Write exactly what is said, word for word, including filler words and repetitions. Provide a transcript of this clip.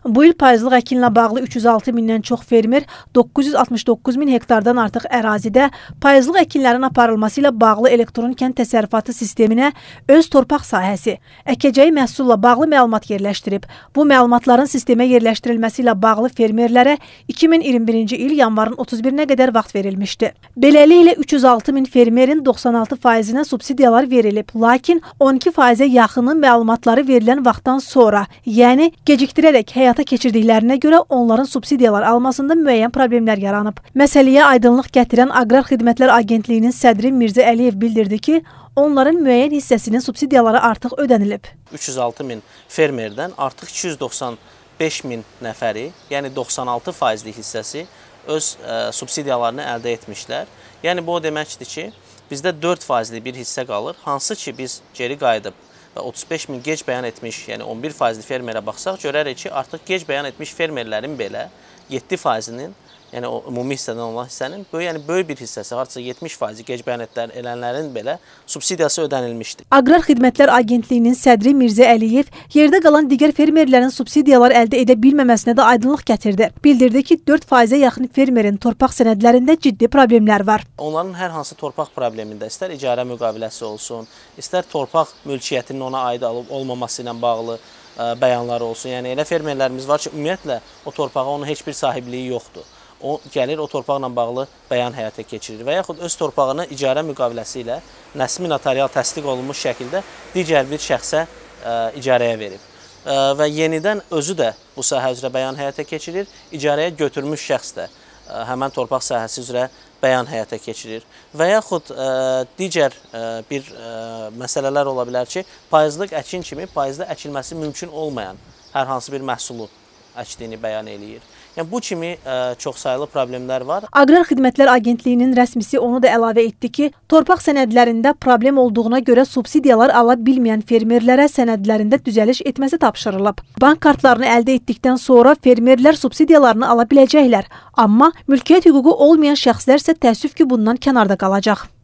Bu il payızlıq əkinlə bağlı üç yüz altı mindən çox fermer doqquz yüz altmış doqquz min hektardan artıq ərazidə payızlıq əkinlərin aparılması ilə bağlı elektron kənd təsərrüfatı sisteminə öz torpaq sahəsi, əkəcəyi məhsulla bağlı məlumat yerləşdirib. Bu məlumatların sistemə yerləşdirilməsi ilə bağlı fermerlərə iki min iyirmi birinci il yanvarın otuz birinə qədər vaxt verilmişdi. Beləliklə üç yüz altı min fermerin doxsan altı faizinə subsidiyalar verilib, lakin on iki faizə yaxını məlumatları verilən vaxtdan sonra, yəni gecikdirərək həyata keçirdiklərinə görə onların subsidiyalar almasında müəyyən problemlər yaranıb. Məsələyə aydınlıq gətirən Aqrar Xidmətlər Agentliyinin sədri Mirzə Əliyev bildirdi ki, onların müəyyən hissəsinin subsidiyaları artıq ödənilib. üç yüz altı min fermerdən artıq iki yüz doxsan beş min nəfəri, yəni doxsan altı faizli hissəsi öz ə, subsidiyalarını əldə etmişlər. Yəni bu o deməkdir ki, bizdə dörd faizli bir hissə qalır, hansı ki biz geri qayıdıb və otuz beş min gec bəyan etmiş, yəni on bir faizli fermerə baxsaq, görərək ki, artıq gec bəyan etmiş fermerlərin belə yeddi faizinin, yəni o ümumi hissədən olan hissənin, böyük, yəni böyük bir hissəsi, hardasa yetmiş faizi gec bəyan edilənlərin belə subsidiyası ödənilmişdir. Aqrar Xidmətlər Agentliyinin sədri Mirzə Əliyev yerdə qalan digər fermerlərin subsidiyalar əldə edə bilməməsinə də aydınlıq gətirdi. Bildirdi ki, dörd faizə yaxın fermerin torpaq sənədlərində ciddi problemlər var. Onların hər hansı torpaq problemində, istər icarə müqaviləsi olsun, istər torpaq mülkiyyətinin ona aid olub olmaması ilə bağlı ə, bəyanları olsun. Yəni elə fermerlərimiz var ki, ümumiyyətlə o torpağa onun heç bir sahibliyi yoxdur. O gəlir, o torpaqla bağlı bəyan həyata keçirir və yaxud öz torpağını icarə müqaviləsi ilə nəsmi notarial təsdiq olunmuş şəkildə digər bir şəxsə ə, icarəyə verib. Ə, və yenidən özü də bu sahə üzrə bəyan həyata keçirir, icarəyə götürmüş şəxs də ə, həmən torpaq sahəsi üzrə bəyan həyata keçirir. Və yaxud ə, digər ə, bir ə, məsələlər ola bilər ki, payızlıq əkin kimi payızda əkilməsi mümkün olmayan hər hansı bir məhsulu əkdiyini bəyan eləyir. Yəni, bu kimi ə, çoxsaylı problemlər var. Aqrar Xidmətlər Agentliyinin rəsmisi onu da əlavə etdi ki, torpaq sənədlərində problem olduğuna görə subsidiyalar ala bilməyən fermerlərə sənədlərində düzəliş etməsi tapşırılıb. Bank kartlarını əldə etdikdən sonra fermerlər subsidiyalarını ala biləcəklər, amma mülkiyyət hüququ olmayan şəxslər isə təəssüf ki, bundan kənarda qalacaq.